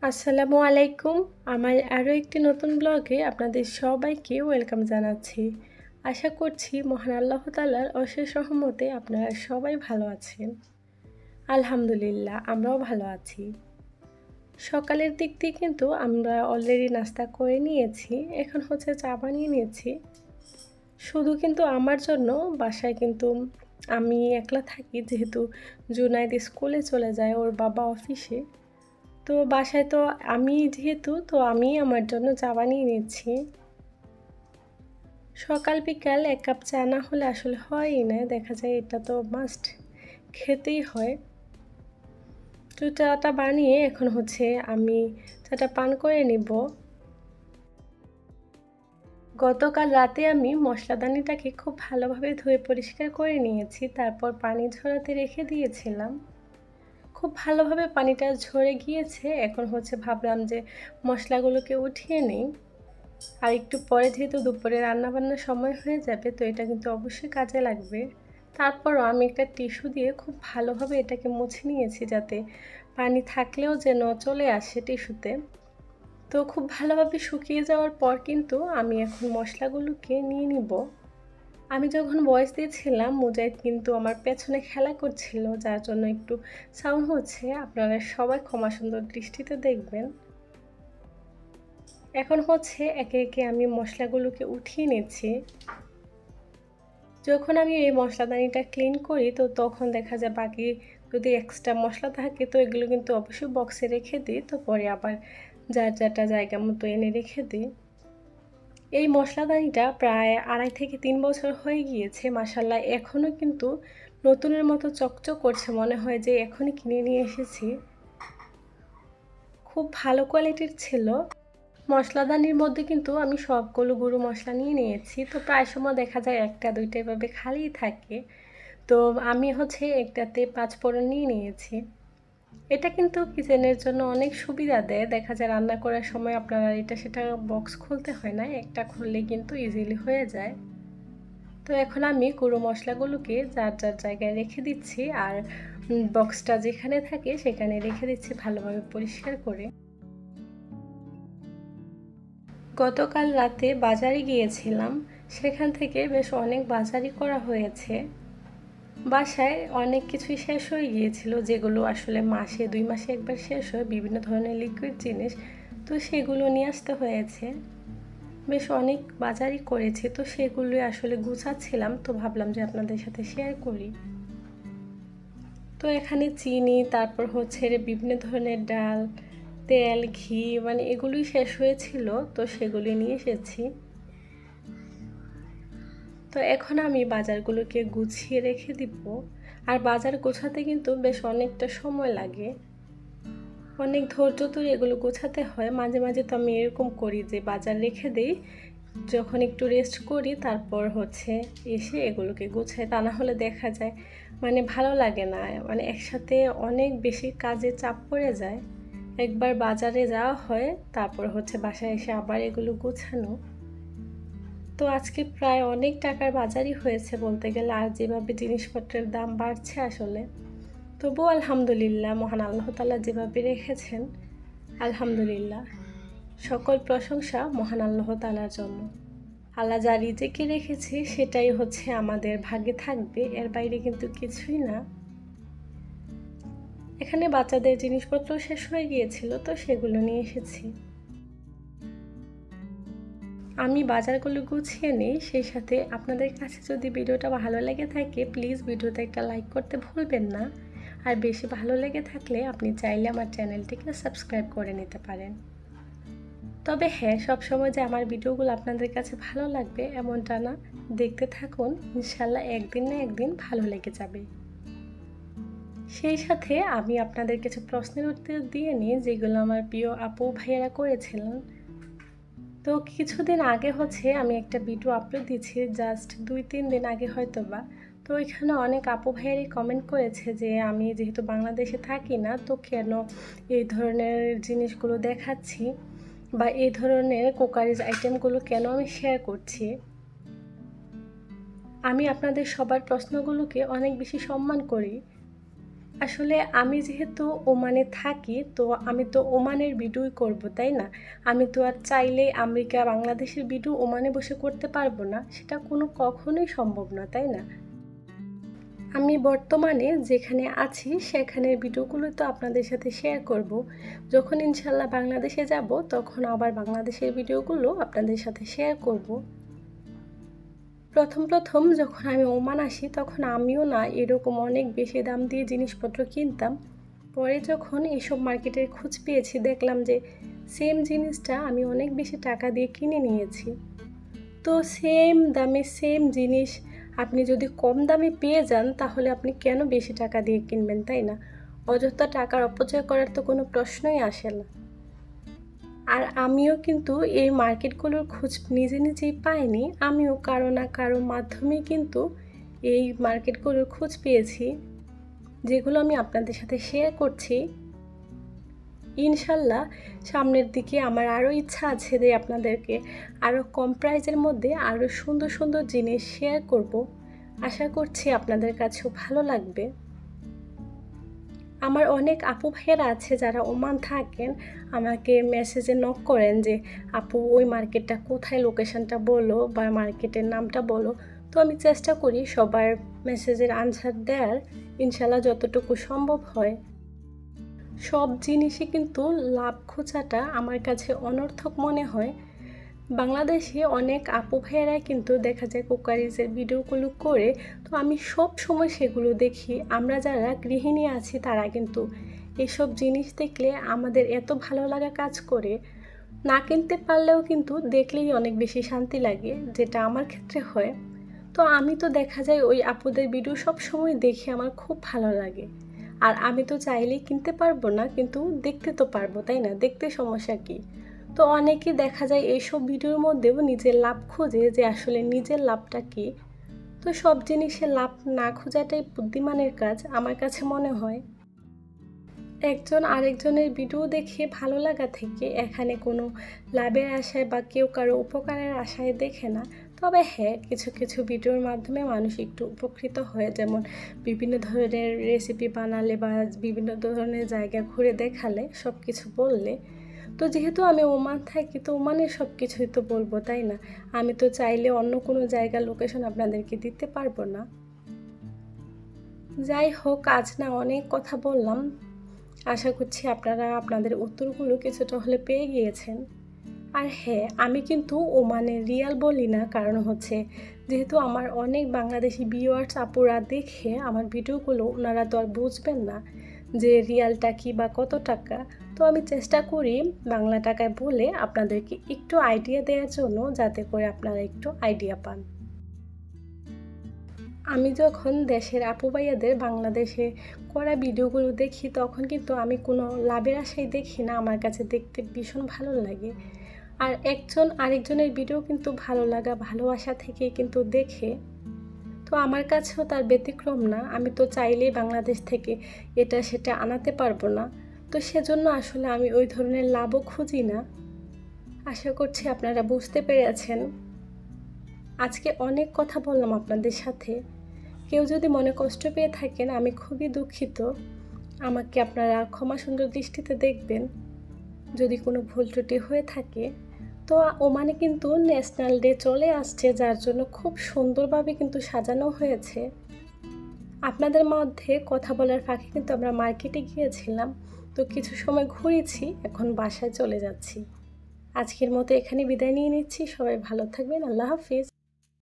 আসসালামু আলাইকুম। আমার আরও একটি নতুন ব্লগে আপনাদের সবাইকে ওয়েলকাম জানাচ্ছি। আশা করছি মহান আল্লাহ তাআলার অশেষ রহমতে আপনারা সবাই ভালো আছেন। আলহামদুলিল্লাহ আমরাও ভালো আছি। সকালের দিক দিয়ে কিন্তু আমরা অলরেডি নাস্তা করে নিয়েছি। এখন হচ্ছে চা বানিয়ে নিয়েছি। শুধু কিন্তু আমার জন্য, বাসায় কিন্তু আমি একলা থাকি যেহেতু জুনায়েদ স্কুলে চলে যায়, ওর বাবা অফিসে। তো বাসায় তো আমি যেহেতু, তো আমি আমার জন্য চা বানিয়ে নিচ্ছি। সকাল বিকাল এক কাপ চা না হলে আসলে হয়ই না, দেখা যায় এটা তো মাস্ট খেতেই হয়। তো চাটা বানিয়ে এখন হচ্ছে আমি চাটা পান করে নিব। গতকাল রাতে আমি মশলাদানিটাকে খুব ভালোভাবে ধুয়ে পরিষ্কার করে নিয়েছি, তারপর পানি ঝরাতে রেখে দিয়েছিলাম। খুব ভালোভাবে পানিটা ঝরে গিয়েছে। এখন হচ্ছে ভাবলাম যে মশলাগুলোকে উঠিয়ে নিই। আর একটু পরে যেহেতু দুপুরে রান্নাবান্নার সময় হয়ে যাবে, তো এটা কিন্তু অবশ্যই কাজে লাগবে। তারপরও আমি একটা টিস্যু দিয়ে খুব ভালোভাবে এটাকে মুছে নিয়েছি, যাতে পানি থাকলেও যেন চলে আসে টিস্যুতে। তো খুব ভালোভাবে শুকিয়ে যাওয়ার পর কিন্তু আমি এখন মশলাগুলোকে নিয়ে নিব। আমি যখন ভয়েস দিয়েছিলাম, মুজাহিদ কিন্তু আমার পেছনে খেলা করছিল, যার জন্য একটু সাউন্ড হচ্ছে। আপনারা সবাই ক্ষমা সুন্দর দৃষ্টিতে দেখবেন। এখন হচ্ছে একে একে আমি মশলাগুলোকে উঠিয়ে নিচ্ছি। যখন আমি এই মশলাদানিটা ক্লিন করি, তো তখন দেখা যায় বাকি যদি এক্সট্রা মশলা থাকে, তো এগুলো কিন্তু অবশ্যই বক্সে রেখে দিই। তো পরে আবার যার যারটা জায়গা মতো এনে রেখে দিই। এই মশলাদানিটা প্রায় 2.5 থেকে 3 বছর হয়ে গিয়েছে। মাশাআল্লাহ এখনও কিন্তু নতুনের মতো চকচক করছে, মনে হয় যে এখনই কিনে নিয়ে এসেছি। খুব ভালো কোয়ালিটির ছিল। মশলাদানির মধ্যে কিন্তু আমি সবগুলো গুঁড়ো মশলা নিয়ে নিয়েছি। তো প্রায় সময় দেখা যায় একটা দুইটা এভাবে খালিই থাকে। তো আমি হচ্ছে একটাতে 5 ফোড়ন নিয়ে নিয়েছি। এটা কিন্তু কিচেনের জন্য অনেক সুবিধা দেয়। দেখা যায় রান্না করার সময় আপনারা এটা সেটা বক্স খুলতে হয় না, একটা খুললে কিন্তু ইজিলি হয়ে যায়। তো এখন আমি গুঁড়ো মশলাগুলোকে যার যার জায়গায় রেখে দিচ্ছি, আর বক্সটা যেখানে থাকে সেখানে রেখে দিচ্ছি ভালোভাবে পরিষ্কার করে। গতকাল রাতে বাজারে গিয়েছিলাম, সেখান থেকে বেশ অনেক বাজারই করা হয়েছে। বাসায় অনেক কিছুই শেষ হয়ে গিয়েছিল, যেগুলো আসলে মাসে 2 মাসে একবার শেষ হয়, বিভিন্ন ধরনের লিকুইড জিনিস। তো সেগুলো নিয়ে আসতে হয়েছে। বেশ অনেক বাজারই করেছি, তো সেগুলোই আসলে গুছাচ্ছিলাম, তো ভাবলাম যে আপনাদের সাথে শেয়ার করি। তো এখানে চিনি, তারপর হচ্ছে বিভিন্ন ধরনের ডাল, তেল, ঘি, মানে এগুলোই শেষ হয়েছিল, তো সেগুলি নিয়ে এসেছি। তো এখন আমি বাজারগুলোকে গুছিয়ে রেখে দিব। আর বাজার গোছাতে কিন্তু বেশ অনেকটা সময় লাগে, অনেক ধৈর্য ধরে এগুলো গোছাতে হয়। মাঝে মাঝে তো আমি এরকম করি যে বাজার রেখে দিই, যখন একটু রেস্ট করি তারপর হচ্ছে এসে এগুলোকে গোছাই। তা না হলে দেখা যায় মানে ভালো লাগে না, মানে একসাথে অনেক বেশি কাজে চাপ পড়ে যায়। একবার বাজারে যাওয়া হয়, তারপর হচ্ছে বাসায় এসে আবার এগুলো গোছানো। তো আজকে প্রায় অনেক টাকার বাজারই হয়েছে বলতে গেলে, আর যেভাবে জিনিসপত্রের দাম বাড়ছে আসলে। তবুও আলহামদুলিল্লাহ, মহান আল্লাহ তাআলা যেভাবে রেখেছেন, আলহামদুলিল্লাহ, সকল প্রশংসা মহান আল্লাহ তাআলার জন্য। আল্লাহ যা রিজিকে রেখেছে সেটাই হচ্ছে আমাদের ভাগ্যে থাকবে, এর বাইরে কিন্তু কিছুই না। এখানে বাচ্চাদের জিনিসপত্র শেষ হয়ে গিয়েছিল, তো সেগুলো নিয়ে এসেছি। আমি বাজারগুলো গুছিয়ে নিই। সেই সাথে আপনাদের কাছে যদি ভিডিওটা ভালো লেগে থাকে, প্লিজ ভিডিওতে একটা লাইক করতে ভুলবেন না। আর বেশি ভালো লেগে থাকলে আপনি চাইলে আমার চ্যানেলটিকে সাবস্ক্রাইব করে নিতে পারেন। তবে হ্যাঁ, সবসময় যে আমার ভিডিওগুলো আপনাদের কাছে ভালো লাগবে এমনটা না, দেখতে থাকুন, ইনশাল্লাহ একদিন না একদিন ভালো লেগে যাবে। সেই সাথে আমি আপনাদের কিছু প্রশ্নের উত্তর দিয়ে নিই, যেগুলো আমার প্রিয় আপু ভাইয়েরা করেছিলেন। তো কিছুদিন আগে হচ্ছে আমি একটা ভিডিও আপলোড দিয়েছি, জাস্ট 2-3 দিন আগে হয়তো বা। তো এখানে অনেক আপু ভাইয়ারই কমেন্ট করেছে যে আমি যেহেতু বাংলাদেশে থাকি না, তো কেন এই ধরনের জিনিসগুলো দেখাচ্ছি, বা এই ধরনের কুকারিজ আইটেমগুলো কেন আমি শেয়ার করছি। আমি আপনাদের সবার প্রশ্নগুলোকে অনেক বেশি সম্মান করি, আসলে আমি যেহেতু ওমানে থাকি, তো আমি তো ওমানের ভিডিওই করব, তাই না? আমি তো আর চাইলেই আমেরিকা বাংলাদেশের ভিডিও ওমানে বসে করতে পারবো না, সেটা কখনোই সম্ভব না, তাই না? আমি বর্তমানে যেখানে আছি সেখানের ভিডিওগুলো তো আপনাদের সাথে শেয়ার করব। যখন ইনশাল্লাহ বাংলাদেশে যাব তখন আবার বাংলাদেশের ভিডিওগুলো আপনাদের সাথে শেয়ার করব। প্রথম যখন আমি ওমান আসি তখন আমিও না এরকম অনেক বেশি দাম দিয়ে জিনিসপত্র কিনতাম। পরে যখন এসব মার্কেটের খোঁজ পেয়েছি দেখলাম যে সেম জিনিসটা আমি অনেক বেশি টাকা দিয়ে কিনে নিয়েছি। তো সেম দামে সেম জিনিস আপনি যদি কম দামে পেয়ে যান তাহলে আপনি কেন বেশি টাকা দিয়ে কিনবেন, তাই না? অযথা টাকার অপচয় করার তো কোনো প্রশ্নই আসে না। আর আমিও কিন্তু এই মার্কেটগুলোর খোঁজ নিজেই পাইনি, আমিও কারো না কারো মাধ্যমে কিন্তু এই মার্কেটগুলোর খোঁজ পেয়েছি, যেগুলো আমি আপনাদের সাথে শেয়ার করছি। ইনশাল্লাহ সামনের দিকে আমার আরও ইচ্ছা আছে যে আপনাদেরকে আরও কম প্রাইসের মধ্যে আরও সুন্দর সুন্দর জিনিস শেয়ার করব। আশা করছি আপনাদের কাছেও ভালো লাগবে। আমার অনেক আপু ভাইয়েরা আছে যারা ওমান থাকেন, আমাকে মেসেজে নক করেন যে আপু ওই মার্কেটটা কোথায়, লোকেশনটা বলো বা মার্কেটের নামটা বলো। তো আমি চেষ্টা করি সবার মেসেজের আনসার দেওয়ার, ইনশাল্লাহ যতটুকু সম্ভব হয়। সব জিনিসই কিন্তু লাভ খোঁজাটা আমার কাছে অনর্থক মনে হয়। বাংলাদেশে অনেক আপু ভাইয়েরা কিন্তু দেখা যায় কুকারিজের ভিডিওগুলো করে, তো আমি সব সময় সেগুলো দেখি। আমরা যারা গৃহিণী আছি তারা কিন্তু এসব জিনিস দেখলে আমাদের এত ভালো লাগা কাজ করে, না কিনতে পারলেও কিন্তু দেখলেই অনেক বেশি শান্তি লাগে, যেটা আমার ক্ষেত্রে হয়। তো আমি তো দেখা যায় ওই আপুদের ভিডিও সব সময় দেখি, আমার খুব ভালো লাগে। আর আমি তো চাইলেই কিনতে পারবো না, কিন্তু দেখতে তো পারবো, তাই না? দেখতে সমস্যা কী? তো অনেকেই দেখা যায় এইসব ভিডিওর মধ্যেও নিজের লাভ খোঁজে, যে আসলে নিজের লাভটা কী। তো সব জিনিসে লাভ না খোঁজাটাই বুদ্ধিমানের কাজ আমার কাছে মনে হয়। একজন আরেকজনের ভিডিও দেখে ভালো লাগা থেকে এখানে কোনো লাভের আশায় বা কেউ কারো উপকারের আশায় দেখে না। তবে হ্যাঁ, কিছু কিছু ভিডিওর মাধ্যমে মানুষ একটু উপকৃত হয়, যেমন বিভিন্ন ধরনের রেসিপি বানালে বা বিভিন্ন ধরনের জায়গা ঘুরে দেখালে, সব কিছু বললে। তো যেহেতু আমি ওমান থাকি, তো ওমানের সব কিছুই তো বলবো, তাই না? আমি তো চাইলে অন্য কোনো জায়গার লোকেশন আপনাদেরকে দিতে পারবো না। যাই হোক, আজ না অনেক কথা বললাম। আশা করছি আপনারা আপনাদের উত্তরগুলো কিছুটা হলে পেয়ে গিয়েছেন। আর হ্যাঁ, আমি কিন্তু ওমানের রিয়াল বলি না, কারণ হচ্ছে যেহেতু আমার অনেক বাংলাদেশি ভিউয়ার্স আপুরা দেখে আমার ভিডিওগুলো, ওনারা তো আর বুঝবেন না যে রিয়ালটা কি বা কত টাকা। তো আমি চেষ্টা করি বাংলা টাকায় বলে আপনাদেরকে একটু আইডিয়া দেওয়ার জন্য, যাতে করে আপনারা একটু আইডিয়া পান। আমি যখন দেশের আপু ভাইয়াদের বাংলাদেশে করা ভিডিওগুলো দেখি তখন কিন্তু আমি কোনো লাভের আশায় দেখি না, আমার কাছে দেখতে ভীষণ ভালো লাগে। আর একজন আরেকজনের ভিডিও কিন্তু ভালো লাগা ভালোবাসা থেকে কিন্তু দেখে। তো আমার কাছেও তার ব্যতিক্রম না, আমি তো চাইলেই বাংলাদেশ থেকে এটা সেটা আনাতে পারবো না। তো সেজন্য আসলে আমি ওই ধরনের লাভও খুঁজি না। আশা করছি আপনারা বুঝতে পেরেছেন। আজকে অনেক কথা বললাম আপনাদের সাথে। কেউ যদি মনে কষ্ট পেয়ে থাকেন, আমি খুবই দুঃখিত। আমাকে আপনারা ক্ষমা সুন্দর দৃষ্টিতে দেখবেন যদি কোনো ভুল ত্রুটি হয়ে থাকে। তো ওমানে কিন্তু ন্যাশনাল ডে চলে আসছে, যার জন্য খুব সুন্দরভাবে কিন্তু সাজানো হয়েছে। আপনাদের মধ্যে কথা বলার ফাঁকে কিন্তু আমরা মার্কেটে গিয়েছিলাম, তো কিছু সময় ঘুরেছি, এখন বাসায় চলে যাচ্ছি। আজকের মতো এখানে বিদায় নিয়ে নিচ্ছি। সবাই ভালো থাকবেন। আল্লাহ হাফিজ।